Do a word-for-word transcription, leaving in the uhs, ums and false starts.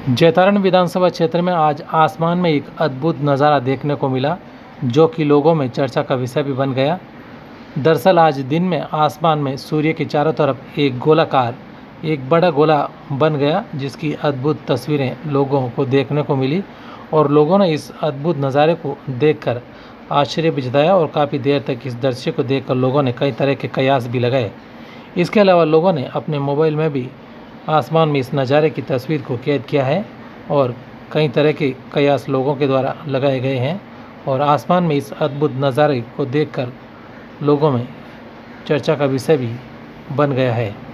जैतारण विधानसभा क्षेत्र में आज आसमान में एक अद्भुत नज़ारा देखने को मिला, जो कि लोगों में चर्चा का विषय भी बन गया। दरअसल आज दिन में आसमान में सूर्य के चारों तरफ एक गोलाकार एक बड़ा गोला बन गया, जिसकी अद्भुत तस्वीरें लोगों को देखने को मिली और लोगों ने इस अद्भुत नज़ारे को देखकर आश्चर्य भी जताया और काफ़ी देर तक इस दृश्य को देखकर लोगों ने कई तरह के कयास भी लगाए। इसके अलावा लोगों ने अपने मोबाइल में भी आसमान में इस नज़ारे की तस्वीर को कैद किया है और कई तरह के कयास लोगों के द्वारा लगाए गए हैं और आसमान में इस अद्भुत नज़ारे को देखकर लोगों में चर्चा का विषय भी बन गया है।